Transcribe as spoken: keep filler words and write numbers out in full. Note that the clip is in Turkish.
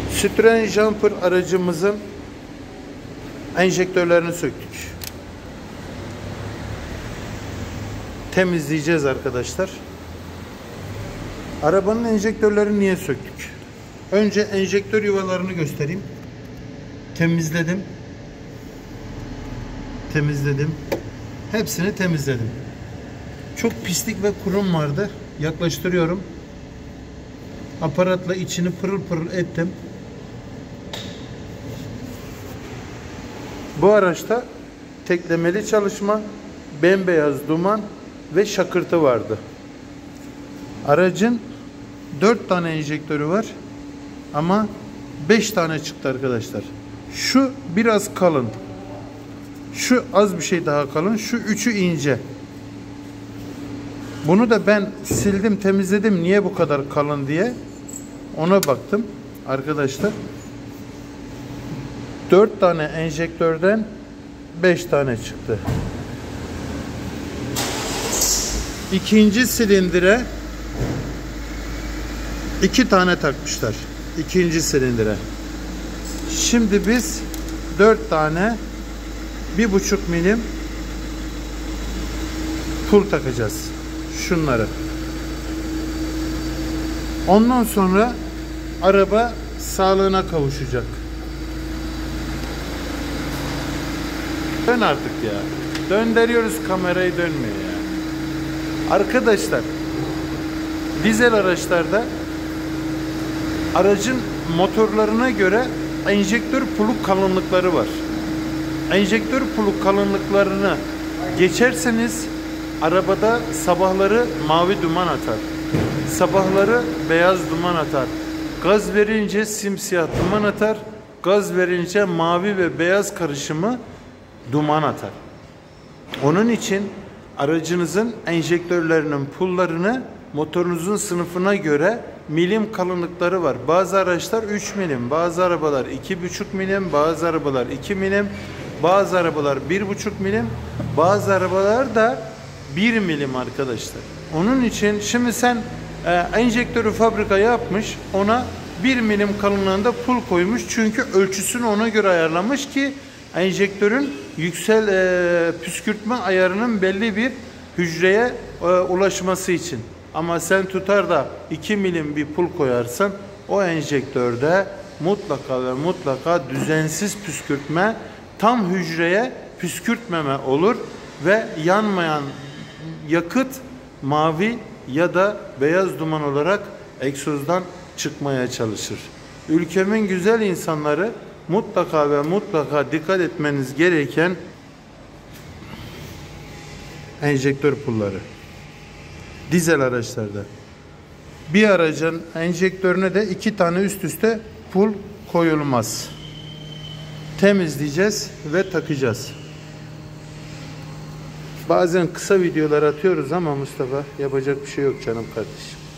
Citroen Jumper aracımızın enjektörlerini söktük. Temizleyeceğiz arkadaşlar. Arabanın enjektörlerini niye söktük? Önce enjektör yuvalarını göstereyim. Temizledim. Temizledim. Hepsini temizledim. Çok pislik ve kurum vardı. Yaklaştırıyorum. Aparatla içini pırıl pırıl ettim. Bu araçta teklemeli çalışma, bembeyaz duman ve şakırtı vardı. Aracın dört tane enjektörü var ama beş tane çıktı arkadaşlar. Şu biraz kalın. Şu az bir şey daha kalın. Şu üçü ince. Bunu da ben sildim, temizledim. Niye bu kadar kalın diye ona baktım arkadaşlar. dört tane enjektörden beş tane çıktı. İkinci silindire iki tane takmışlar. İkinci silindire. Şimdi biz dört tane bir buçuk milim pul takacağız. Şunları. Ondan sonra araba sağlığına kavuşacak. Dön artık ya. Döndürüyoruz kamerayı, dönmüyor ya. Arkadaşlar, dizel araçlarda aracın motorlarına göre enjektör pulu kalınlıkları var. Enjektör pulu kalınlıklarını geçerseniz arabada sabahları mavi duman atar. Sabahları beyaz duman atar. Gaz verince simsiyah duman atar. Gaz verince mavi ve beyaz karışımı duman atar. Onun için aracınızın enjektörlerinin pullarını motorunuzun sınıfına göre milim kalınlıkları var. Bazı araçlar üç milim, bazı arabalar iki buçuk milim, bazı arabalar iki milim, bazı arabalar bir buçuk milim, bazı arabalar da bir milim arkadaşlar. Onun için şimdi sen e, enjektörü fabrika yapmış, ona bir milim kalınlığında pul koymuş. Çünkü ölçüsünü ona göre ayarlamış ki enjektörün yüksel e, püskürtme ayarının belli bir hücreye e, ulaşması için. Ama sen tutar da iki milim bir pul koyarsan o enjektörde mutlaka ve mutlaka düzensiz püskürtme, tam hücreye püskürtmeme olur ve yanmayan yakıt mavi ya da beyaz duman olarak egzozdan çıkmaya çalışır. Ülkemin güzel insanları, mutlaka ve mutlaka dikkat etmeniz gereken enjektör pulları. Dizel araçlarda. Bir aracın enjektörüne de iki tane üst üste pul koyulmaz. Temizleyeceğiz ve takacağız. Bazen kısa videolar atıyoruz ama Mustafa, yapacak bir şey yok canım kardeşim.